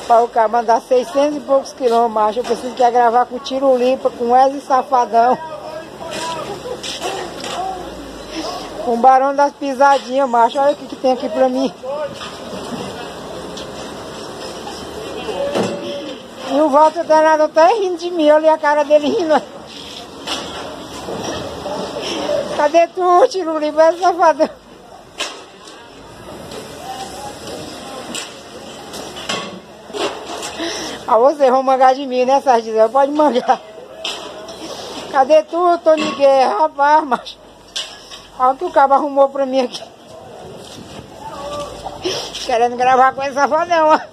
Para o cara mandar 600 e poucos quilômetros, macho. Eu preciso que gravar com Tiro Limpa, com Wesley Safadão. Com o Barão das Pisadinhas, macho. Olha o que tem aqui pra mim. E o Walter danado tá rindo de mim. Olha a cara dele rindo. Cadê tu, Tiro Limpa, Wesley Safadão? Ah, vocês vão mangar de mim, né, Sardinha? Pode mangar. Cadê tu, Tony Guerra? Rapaz, macho. Olha o que o cabo arrumou pra mim aqui. Querendo gravar com esse safadão, ó.